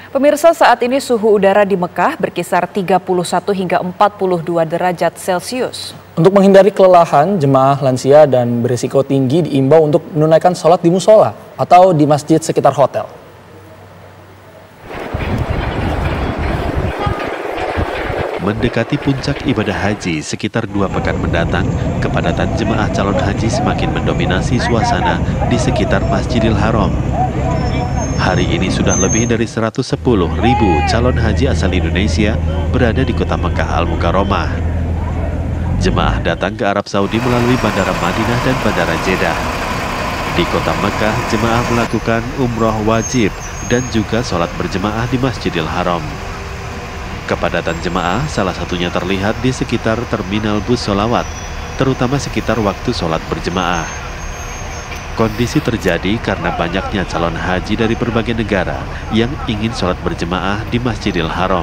Pemirsa, saat ini suhu udara di Mekah berkisar 31 hingga 42 derajat Celcius. Untuk menghindari kelelahan, jemaah lansia dan berisiko tinggi diimbau untuk menunaikan sholat di musola atau di masjid sekitar hotel. Mendekati puncak ibadah haji sekitar 2 pekan mendatang, kepadatan jemaah calon haji semakin mendominasi suasana di sekitar Masjidil Haram. Hari ini sudah lebih dari 110.000 calon haji asal Indonesia berada di kota Mekah Al-Mukarramah. Jemaah datang ke Arab Saudi melalui Bandara Madinah dan Bandara Jeddah. Di kota Mekah, jemaah melakukan umroh wajib dan juga sholat berjemaah di Masjidil Haram. Kepadatan jemaah salah satunya terlihat di sekitar terminal bus sholawat, terutama sekitar waktu sholat berjemaah. Kondisi terjadi karena banyaknya calon haji dari berbagai negara yang ingin sholat berjemaah di Masjidil Haram.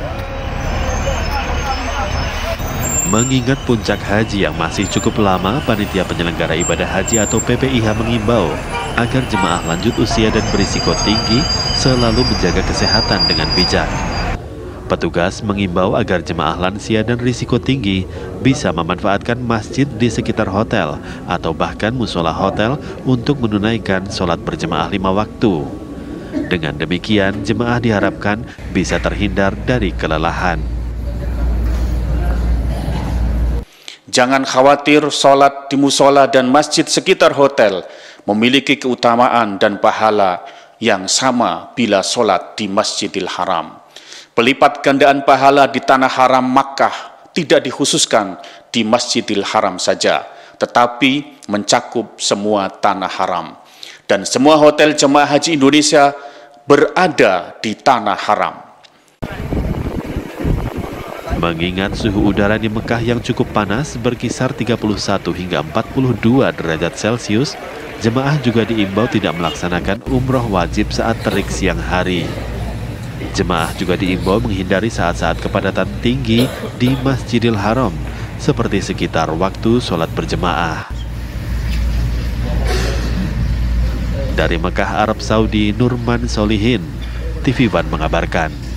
Mengingat puncak haji yang masih cukup lama, Panitia Penyelenggara Ibadah Haji atau PPIH mengimbau agar jemaah lanjut usia dan berisiko tinggi selalu menjaga kesehatan dengan bijak. Petugas mengimbau agar jemaah lansia dan risiko tinggi bisa memanfaatkan masjid di sekitar hotel atau bahkan musola hotel untuk menunaikan sholat berjemaah 5 waktu. Dengan demikian, jemaah diharapkan bisa terhindar dari kelelahan. Jangan khawatir, sholat di musola dan masjid sekitar hotel memiliki keutamaan dan pahala yang sama bila sholat di Masjidil Haram. Pelipat gandaan pahala di tanah haram Makkah tidak dikhususkan di Masjidil Haram saja, tetapi mencakup semua tanah haram. Dan semua hotel jemaah haji Indonesia berada di tanah haram. Mengingat suhu udara di Mekah yang cukup panas berkisar 31 hingga 42 derajat Celcius, jemaah juga diimbau tidak melaksanakan umroh wajib saat terik siang hari. Jemaah juga diimbau menghindari saat-saat kepadatan tinggi di Masjidil Haram, seperti sekitar waktu sholat berjemaah. Dari Mekah, Arab Saudi, Nurman Solihin, TV One mengabarkan.